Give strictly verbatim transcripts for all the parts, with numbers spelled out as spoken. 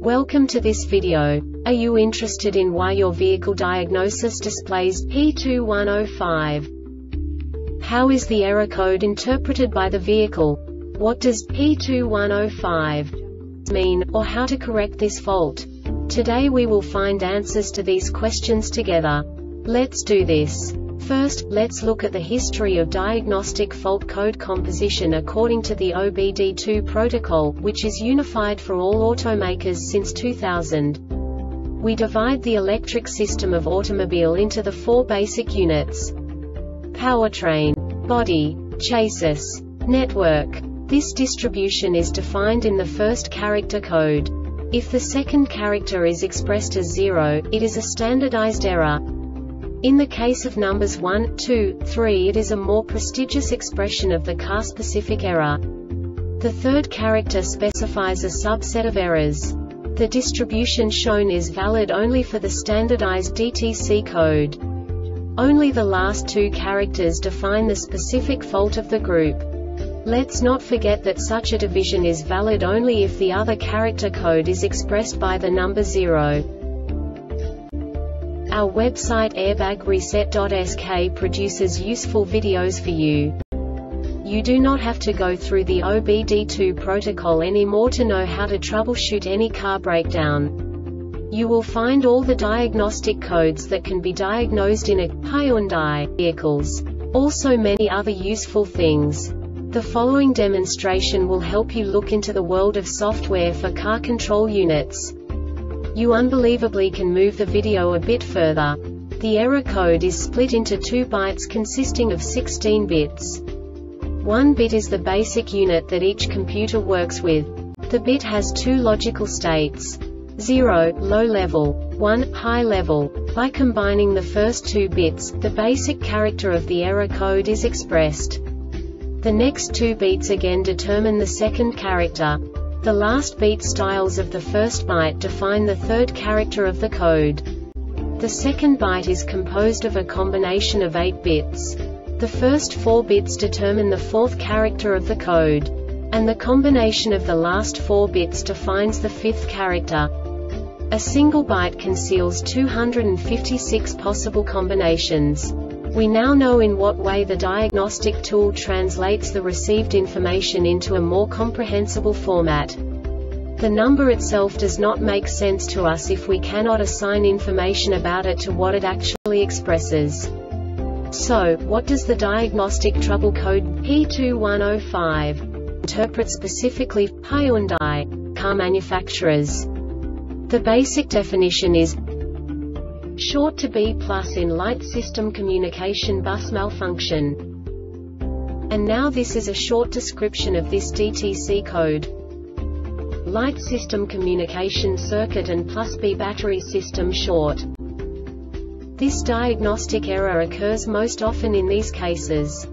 Welcome to this video. Are you interested in why your vehicle diagnosis displays P two one zero five? How is the error code interpreted by the vehicle? What does P two one zero five mean, or how to correct this fault? Today we will find answers to these questions together. Let's do this. First, let's look at the history of diagnostic fault code composition according to the O B D two protocol, which is unified for all automakers since two thousand. We divide the electric system of automobile into the four basic units: powertrain, body, chassis, network. This distribution is defined in the first character code. If the second character is expressed as zero, it is a standardized error. In the case of numbers one, two, three, it is a more prestigious expression of the car-specific error. The third character specifies a subset of errors. The distribution shown is valid only for the standardized D T C code. Only the last two characters define the specific fault of the group. Let's not forget that such a division is valid only if the other character code is expressed by the number zero. Our website airbag reset dot S K produces useful videos for you. You do not have to go through the O B D two protocol anymore to know how to troubleshoot any car breakdown. You will find all the diagnostic codes that can be diagnosed in a Hyundai vehicles. Also many other useful things. The following demonstration will help you look into the world of software for car control units. You unbelievably can move the video a bit further. The error code is split into two bytes consisting of sixteen bits. One bit is the basic unit that each computer works with. The bit has two logical states: zero, low level, one, high level. By combining the first two bits, the basic character of the error code is expressed. The next two beats again determine the second character. The last beat styles of the first byte define the third character of the code. The second byte is composed of a combination of eight bits. The first four bits determine the fourth character of the code. And the combination of the last four bits defines the fifth character. A single byte conceals two hundred fifty-six possible combinations. We now know in what way the diagnostic tool translates the received information into a more comprehensible format. The number itself does not make sense to us if we cannot assign information about it to what it actually expresses. So, what does the diagnostic trouble code P two one zero five interpret specifically for Hyundai car manufacturers? The basic definition is short to B plus in light system communication bus malfunction. And now this is a short description of this D T C code. Light system communication circuit and plus B battery system short. This diagnostic error occurs most often in these cases: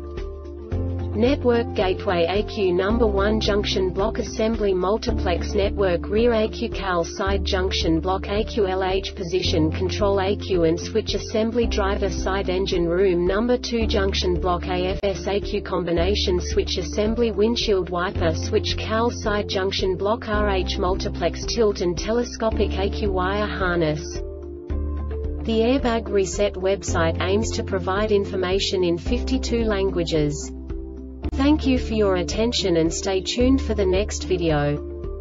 network gateway A Q number one junction block assembly multiplex network rear A Q cal side junction block A Q L H position control A Q and switch assembly driver side engine room number two junction block A F S A Q combination switch assembly windshield wiper switch cal side junction block R H multiplex tilt and telescopic A Q wire harness. The Airbag Reset website aims to provide information in fifty-two languages. Thank you for your attention and stay tuned for the next video.